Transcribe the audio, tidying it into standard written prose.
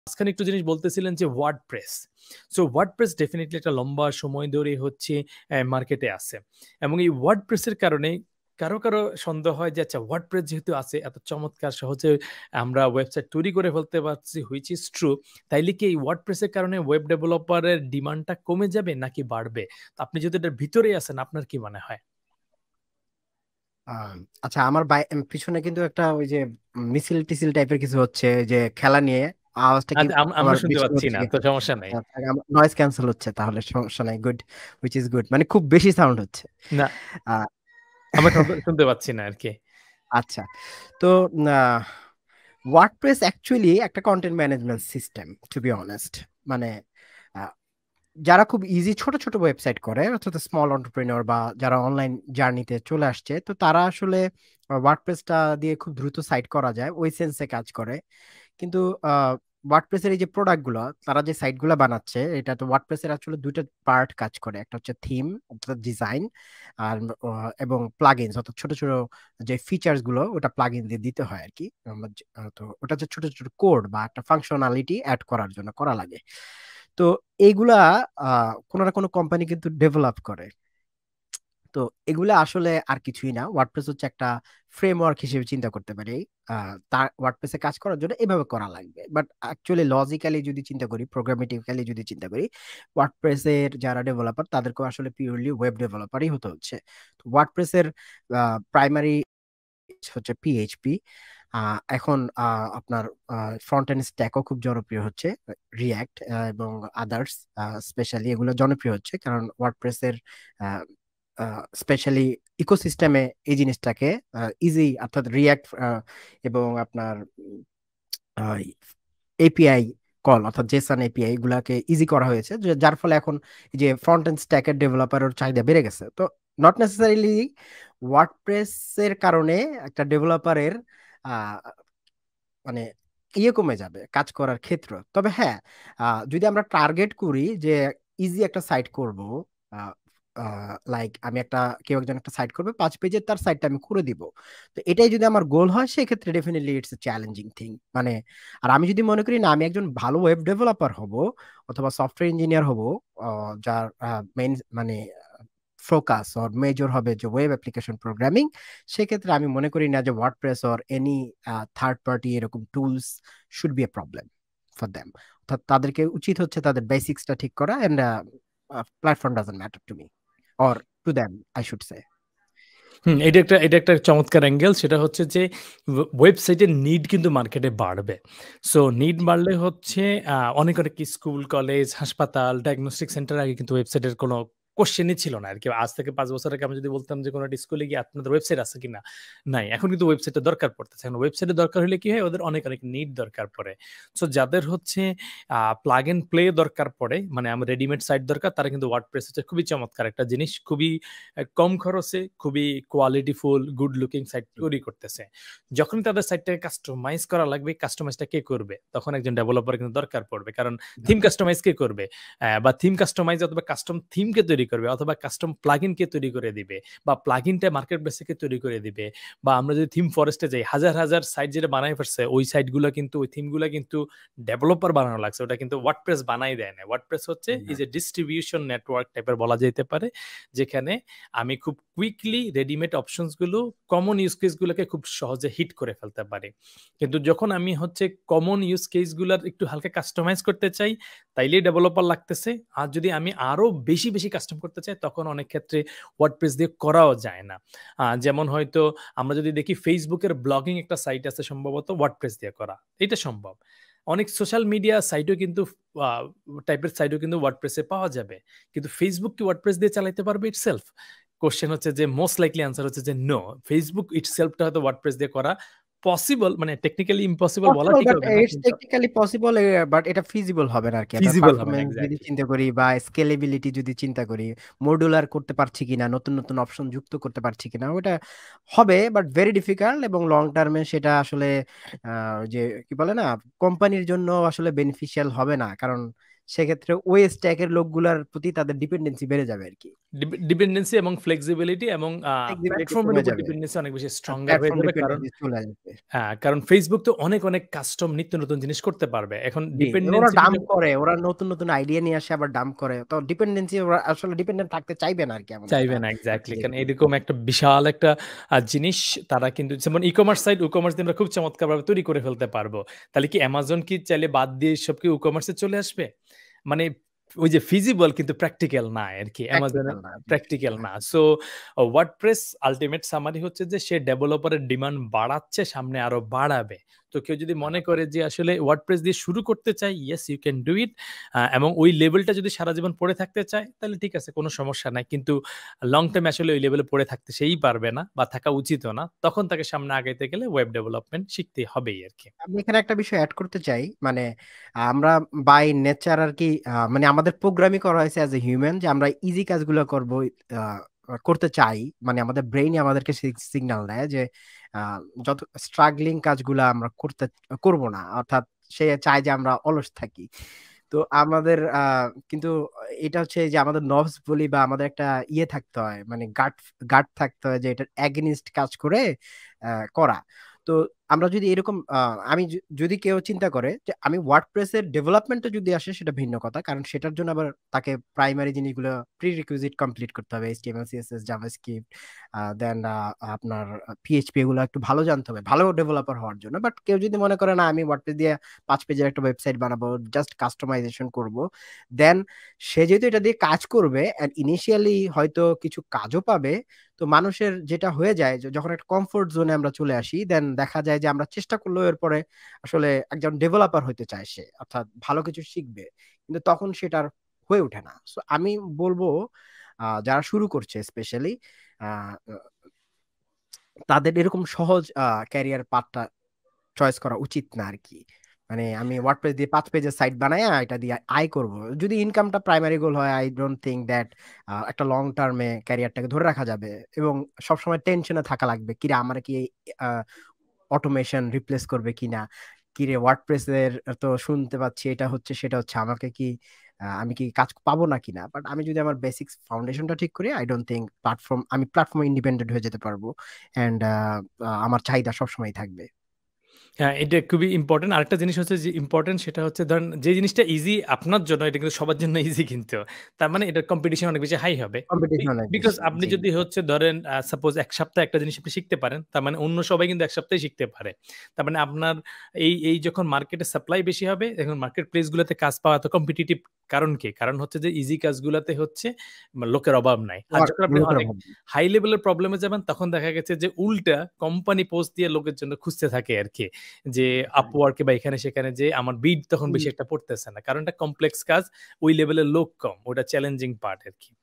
মাঝখানে একটু জিনিস বলতেছিলেন যে ওয়ার্ডপ্রেস। সো ওয়ার্ডপ্রেস ডেফিনিটলি একটা লম্বা সময় ধরে হচ্ছে মার্কেটে আছে, এবং এই ওয়ার্ডপ্রেসের কারণে কারো কারো সন্দেহ হয় যে আচ্ছা ওয়ার্ডপ্রেস যেহেতু আছে এত চমৎকার সহজে আমরা ওয়েবসাইট তৈরি করে ফেলতে পারছি, হুইচ ইজ ট্রু, তাইলে কি এই ওয়ার্ডপ্রেসের কারণে ওয়েব ডেভেলপারের ডিমান্ডটা কমে যাবে নাকি বাড়বে? তো আপনি যদি এটার ভিতরে আছেন আপনার কি মনে হয়? আহ, আচ্ছা, আমার পিছনে কিন্তু একটা ওই যে মিছিল টিছিল টাইপের কিছু হচ্ছে, যে খেলা নিয়ে আওয়াজটা কি আচ্ছা, আমরা তোমার শুনতে বেশি পাচ্ছি হচ্ছে না, কি? তো সমস্যা নাই। নয়েজ ক্যান্সেল হচ্ছে, তাহলে সমস্যা নাই, গুড, হুইচ ইজ গুড, মানে খুব বেশি সাউন্ড হচ্ছে। না, আহ, আমরা শুনতে পাচ্ছি না আর কি। আচ্ছা, তো ওয়ার্ডপ্রেস অ্যাকচুয়ালি একটা content management system, to be honest. মানে আহ, যারা খুব ইজি ছোট ছোট ওয়েবসাইট করে, অর্থাৎ স্মল এন্টারপ্রেনিয়র বা যারা অনলাইন জার্নিতে চলে আসছে, তো তারা আসলে ওয়ার্ডপ্রেসটা দিয়ে খুব দ্রুত সাইট করা যায়, ওই সেন্সে কাজ করে। কিন্তু ওয়ার্ডপ্রেসের এই যে প্রোডাক্ট গুলো, তারা যে সাইট গুলো বানাচ্ছে, এটা তো ওয়ার্ডপ্রেসের আসলে দুইটা পার্ট কাজ করে, একটা হচ্ছে থিম অর্থাৎ ডিজাইন, আর এবং প্লাগইনস অর্থাৎ ছোট ছোট যে ফিচার্স গুলো ওটা প্লাগইন দিয়ে দিতে হয় আর কি। তো ওটা হচ্ছে ছোট ছোট কোড বা একটা ফাংশনালিটি অ্যাড করার জন্য করা লাগে। তো এইগুলা কোনো না কোনো কোম্পানি কিন্তু ডেভেলপ করে। তো এগুলা আসলে আর কিছুই না, ওয়ার্ডপ্রেস হচ্ছে একটা ফ্রেমওয়ার্ক হিসেবে চিন্তা করতে পারি। তার ওয়ার্ডপ্রেসে কাজ করার জন্য এভাবে করা লাগবে, বাট অ্যাকচুয়ালি লজিক্যালি যদি চিন্তা করি, প্রোগ্রামেটিক্যালি যদি চিন্তা করি, ওয়ার্ডপ্রেসের যারা ডেভেলপার তাদেরকে আসলে পিওরলি ওয়েব ডেভেলপারই হতে হচ্ছে। তো ওয়ার্ডপ্রেসের প্রাইমারি হচ্ছে পিএইচপি। এখন আপনার ফ্রন্ট এন্ড স্ট্যাকও খুব জনপ্রিয় হচ্ছে, রিয়াক্ট এবং আদার্স স্পেশালি এগুলো জনপ্রিয় হচ্ছে, কারণ ওয়ার্ডপ্রেসের স্পেশালি ইকোসিস্টেমে এই জিনিসটাকে ইজি, অর্থাৎ রিয়াক্ট এবং আপনার এপিআই কল অর্থাৎ জেসন এপিআই গুলাকে ইজি করা হয়েছে, যার ফলে এখন এই যে ফ্রন্ট এন্ড স্ট্যাকের ডেভেলপারের চাহিদা বেড়ে গেছে। তো নট নেসেসারিলি ওয়ার্ডপ্রেসের কারণে একটা ডেভেলপারের মানে কমে যাবে কাজ করার ক্ষেত্র। তবে হ্যাঁ, যদি আমরা টার্গেট করি যে ইজি একটা সাইট করব, লাইক আমি একটা, কেউ একজন একটা সাইট করবে 5 পেজের, তার সাইটটা আমি করে দিব, তো এটাই যদি আমার গোল হয় সেক্ষেত্রে definitely it's a challenging thing. মানে আর আমি যদি মনে করি না আমি একজন ভালো ওয়েব ডেভেলপার হব অথবা সফটওয়্যার ইঞ্জিনিয়ার হব, যার মেইন মানে ফোকাস অর মেজর হবে যে ওয়েব অ্যাপ্লিকেশন প্রোগ্রামিং, সেক্ষেত্রে আমি মনে করি না যে WordPress or any third party এরকম tools should be a problem for them. অর্থাৎ তাদেরকে উচিত হচ্ছে তাদের বেসিক্সটা ঠিক করা, and platform doesn't matter to me or to them, I should say. Hmm, এটা একটা চমৎকার অ্যাঙ্গেল। সেটা হচ্ছে যে ওয়েবসাইটের নিড কিন্তু মার্কেটে বাড়বে। সো নিড বাড়লে হচ্ছে অনেক স্কুল, কলেজ, হাসপাতাল, ডায়াগনস্টিক সেন্টার আগে কিন্তু ওয়েবসাইটের কোনো কোশ্চেনই ছিল না আরকি। আজ থেকে ৫ বছর আগে আমি যদি বলতাম যে কোনো একটা স্কুলে গিয়ে আপনাদের ওয়েবসাইট আছে কিনা? নাই। এখন কিন্তু ওয়েবসাইটের দরকার পড়তেছে। এখন ওয়েবসাইটের দরকার হলে কি হয়? ওদের অনেক নিড দরকার পড়ে। সো যাদের হচ্ছে প্লাগ এন্ড প্লে দরকার পড়ে, মানে আমার রেডিমেড সাইট দরকার, তারা কিন্তু ওয়ার্ডপ্রেস হচ্ছে খুবই চমৎকার একটা জিনিস। খুবই কম খরচে খুবই কোয়ালিটিফুল গুড লুকিং সাইট তৈরি করতেছে। যখন তাদের সাইটটাকে কাস্টমাইজ করা লাগবে, কাস্টমাইজটা কে করবে? তখন একজন ডেভেলপার কিন্তু দরকার পড়বে। কারণ থিম কাস্টমাইজ কে করবে? বা থিম কাস্টমাইজ অথবা কাস্টম থিম কে তৈরি করবে, অথবা কাস্টম প্লাগইন কে তৈরি করে দিবে, বা প্লাগইনটা মার্কেট প্লেসে কে তৈরি করে দিবে। বা আমরা যদি থিম ফরেস্টে যাই, হাজার হাজার সাইট যেটা বানায় ফেলছে, ওই সাইটগুলো কিন্তু ওই থিমগুলো কিন্তু ডেভেলপার বানানো লাগছে, ওটা কিন্তু ওয়ার্ডপ্রেস বানাই দেয় না। ওয়ার্ডপ্রেস হচ্ছে এই যে ডিস্ট্রিবিউশন নেটওয়ার্ক টাইপের বলা যেতে পারে, যেখানে আমি খুব কুইকলি রেডিমেড অপশনস গুলো, কমন ইউজ কেস গুলোকে খুব সহজে হিট করে ফেলতে পারি। কিন্তু যখন আমি হচ্ছে কমন ইউজ কেস গুলার একটু হালকা কাস্টমাইজ করতে চাই, তাইলে ডেভেলপার লাগতেছে। আর যদি আমি আরো বেশি বেশি কাস্টম করতে চাই, তখন অনেক ক্ষেত্রে ওয়ার্ডপ্রেস দিয়ে করাও যায় না। যেমন হয়তো আমরা যদি দেখি ফেসবুকের ব্লগিং একটা সাইট আছে সম্ভবত ওয়ার্ডপ্রেস দিয়ে করা, এটা সম্ভব। অনেক সোশ্যাল মিডিয়া সাইটও কিন্তু টাইপের সাইটও কিন্তু ওয়ার্ডপ্রেসে পাওয়া যাবে। কিন্তু ফেসবুক কি ওয়ার্ডপ্রেস দিয়ে চালাতে পারবে ইটসেলফ? কোশ্চেন হচ্ছে যে মোস্ট লাইকলি আনসার হচ্ছে যে নো। ফেসবুক ইটসেলফটা হয়তো ওয়ার্ডপ্রেস দিয়ে করা পসিবল, মানে টেকনিক্যালি ইম্পসিবল বলা পসিবল, ঠিক বাট হবে না, ইটস কিন্তু টেকনিক্যালি পসিবল, বাট এটা ফিজিবল হবে না আর কি। আমরা ফিজিবল হবে না পারফরমেন্স যদি এক্স্যাক্টলি। চিন্তা করি বা স্কেলেবিলিটি যদি চিন্তা করি, মডুলার করতে পারছি কিনা, নতুন নতুন অপশন যুক্ত করতে পারছি কিনা, ওটা হবে, বাট ভেরি ডিফিকাল্ট, এবং লং টার্মে সেটা আসলে যে কি বলে না, কোম্পানির জন্য আসলে বেনিফিশিয়াল হবে না, কারণ সেক্ষেত্রে ওই স্ট্যাকের লোকগুলার প্রতি তাদের ডিপেন্ডেন্সি বেড়ে যাবে আর কি। ডিপেন্ডেন্সি এবং ফ্লেক্সিবিলিটি এবং ফ্লেক্সিবিলিটি প্ল্যাটফর্মের কমে উপর যাবে, ডিপেন্ডেন্সি অনেক বেশি স্ট্রঙ্গার হয়ে প্ল্যাটফর্ম যাবে। কারণ ডিপেন্ডেন্সি চলে আসবে। কারণ Facebook তো অনেক, অনেক কাস্টম নিত্য নতুন জিনিস করতে পারবে। এখন জি, ওরা ডিপেন্ডেন্সিটা ডাম্প করে, ওরা নতুন নতুন আইডিয়া নিয়ে আসে আবার ডাম্প করে, তো ডিপেন্ডেন্সি ওরা আসলে ডিপেন্ডেন্ট থাকতে চাইবে না আর কি, এমন একটা চাইবে না এক্সাক্টলি। কারণ দেখি। এরকম একটা বিশাল একটা জিনিস তারা কিন্তু, যেমন ই-কমার্স সাইট, ই-কমার্স দিয়ে আমরা খুব চমৎকারভাবে তৈরি করে ফেলতে পারবো। তাহলে কি অ্যামাজন কি চাইলে বাদ দিয়ে সব কি ই-কমার্সে চলে আসবে? মানে ওই যে ফিজিবল কিন্তু প্র্যাকটিক্যাল না আরকি। অ্যামাজনের প্র্যাকটিক্যাল না, জি, জি, প্র্যাকটিক্যাল হ্যাঁ। না। সো ওয়ার্ডপ্রেস আল্টিমেট সামারি হচ্ছে যে সে ডেভেলপারের ডিমান্ড বাড়াচ্ছে, সামনে আরো বাড়াবে। তো কেউ যদি মনে করে যে আসলে ওয়ার্ডপ্রেস দিয়ে শুরু করতে চায়, yes you can do it. এবং ওই লেভেলটা যদি সারা জীবন পড়ে থাকতে চায়, তাহলে ঠিক আছে, কোনো সমস্যা নাই। কিন্তু লং টার্ম আসলে ওই লেভেলে পড়ে থাকতে সেই পারবে না বা থাকা উচিতও না। তখন তাকে সামনে আগাইতে গেলে ওয়েব ডেভেলপমেন্ট শিখতে হবেই আরকি। আমি এখানে একটা বিষয় অ্যাড করতে চাই, মানে আমরা বাই নেচার আর কি, মানে আমাদের প্রোগ্রামই করা হয়েছে অ্যাজ এ হিউম্যান যে আমরা ইজি কাজগুলো করব, আহ, করতে চাই। মানে আমাদের ব্রেইনই আমাদেরকে সিগন্যাল দেয় যে আহ, যত স্ট্রাগলিং কাজগুলো আমরা করব না, অর্থাৎ সে চায় যে আমরা অলস থাকি। তো আমাদের কিন্তু এটা হচ্ছে যে আমাদের নবস বলি বা আমাদের একটা ইয়ে থাকতে হয়, মানে গাট গাট থাকতে হয় যে এটার অ্যাগেনিস্ট কাজ করে করা। তো আমরা যদি এরকম আমি যদি কেউ চিন্তা করে যে আমি ওয়ার্ডপ্রেসের ডেভেলপমেন্টে যদি আসে, সেটা ভিন্ন কথা, কারণ সেটার জন্য আবার তাকে প্রাইমারি জিনিসগুলো প্রি রিকুইজিট কমপ্লিট করতে হবে, এইচটিএমএল সিএসএস জাভাস্ক্রিপ্ট, দেন আপনার পিএইচপি, এগুলো একটু ভালো জানতে হবে ভালো ডেভেলপার হওয়ার জন্য। বাট কেউ যদি মনে করে না আমি ওয়ার্ডপ্রেস দিয়ে 5 পেজের একটা ওয়েবসাইট বানাবো, জাস্ট কাস্টমাইজেশন করব, দেন সে যেহেতু এটা দিয়ে কাজ করবে এন্ড ইনিশিয়ালি হয়তো কিছু কাজও পাবে, তো মানুষের যেটা হয়ে যায় যে যখন একটা কমফোর্ট জোনে আমরা চলে আসি, দেন দেখা যায় যে আমরা চেষ্টা করলেও এরপরে আসলে একজন ডেভেলপার হতে চায় সে, অর্থাৎ ভালো কিছু শিখবে, কিন্তু তখন সেটার হয়ে ওঠে না। সো আমি বলবো যারা শুরু করছে স্পেশালি তাদের এরকম সহজ ক্যারিয়ার পাথটা চয়েস করা উচিত না আর কি। মানে আমি ওয়ার্ডপ্রেস দিয়ে 5 পেজের সাইট বানাই এটা দিয়ে আয় করব, যদি ইনকামটা প্রাইমারি গোল হয়, আই ডোন্ট থিঙ্ক দ্যাট একটা লং টার্মে ক্যারিয়ারটাকে ধরে রাখা যাবে। এবং সবসময় টেনশনে থাকা লাগবে, কিরে আমার কি অটোমেশন রিপ্লেস করবে কিনা, কিরে ওয়ার্ডপ্রেসের তো শুনতে পাচ্ছি এটা হচ্ছে সেটা হচ্ছে, আমাকে কি আমি কি কাজ পাবো না কিনা। বাট আমি যদি আমার বেসিক্স ফাউন্ডেশনটা ঠিক করি, আই ডোন্ট থিঙ্ক আমি প্ল্যাটফর্ম ইন্ডিপেন্ডেন্ট হয়ে যেতে পারবো, এন্ড আমার চাহিদা সবসময় থাকবে। হ্যাঁ, এটা খুবই ইম্পোর্টেন্ট। আরেকটা জিনিস হচ্ছে যে ইম্পোর্টেন্ট, সেটা হচ্ছে ধরেন যে জিনিসটা ইজি আপনার জন্য, এটা কিন্তু সবার জন্য ইজি কিন্তু। তার মানে এটার কম্পিটিশন অনেক বেশি হাই হবে। কম্পিটিশন অনেক বিকজ বেশি, আপনি জি। যদি হচ্ছে ধরেন সাপোজ ১ সপ্তাহে একটা জিনিস আপনি শিখতে পারেন, তার মানে অন্য সবাই কিন্তু ১ সপ্তাহে শিখতে পারে। তার মানে আপনার এই যখন মার্কেটে সাপ্লাই বেশি হবে, এখন মার্কেট প্লেস গুলোতে কাজ পাওয়া এত কম্পিটিটিভ, কারণ কি? কারণ হচ্ছে যে ইজি কাজগুলাতে হচ্ছে লোকের অভাব নাই। আর যখন আপনি লোকের অনেক অভাব। হাই লেভেলের প্রবলেমে যাবেন, তখন দেখা গেছে যে উল্টা কোম্পানি পোস্ট দিয়ে লোকের জন্য খুঁজতে থাকে আরকি। যে আপওয়ার্কে বা এখানে সেখানে যে আমার বিড তখন বেশি একটা পড়তেছে না। কারণ এটা কমপ্লেক্স কাজ, ওই লেভেলের লোক কম। ওটা চ্যালেঞ্জিং পার্ট আরকি।